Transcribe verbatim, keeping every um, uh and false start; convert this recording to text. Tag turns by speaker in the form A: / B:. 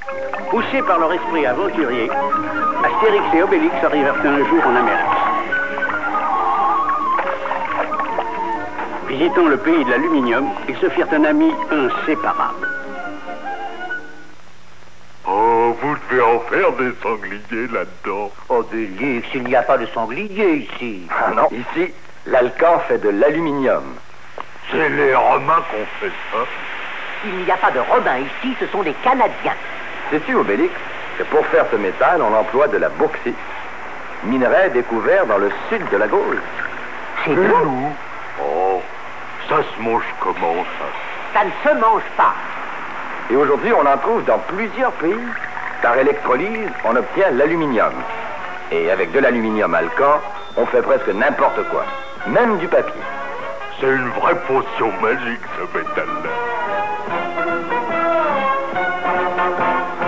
A: Poussés par leur esprit aventurier, Astérix et Obélix arrivèrent un jour en Amérique. Visitant le pays de l'aluminium, ils se firent un ami inséparable.
B: Oh, vous devez en faire des sangliers là-dedans.
C: Obélix, il n'y a pas de sanglier ici.
D: Ah non, ici, l'Alcan fait de l'aluminium.
B: C'est les Romains qu'on fait ça.
C: Il n'y a pas de Romains ici, ce sont des Canadiens.
D: Sais-tu, Obélix, que pour faire ce métal, on emploie de la bauxite, minerai découvert dans le sud de la Gaule.
C: C'est tout.
B: Oh, ça se mange comment, ça?
C: Ça ne se mange pas.
D: Et aujourd'hui, on en trouve dans plusieurs pays. Par électrolyse, on obtient l'aluminium. Et avec de l'aluminium Alcan, on fait presque n'importe quoi, même du papier.
B: C'est une vraie potion magique, ce métal-là.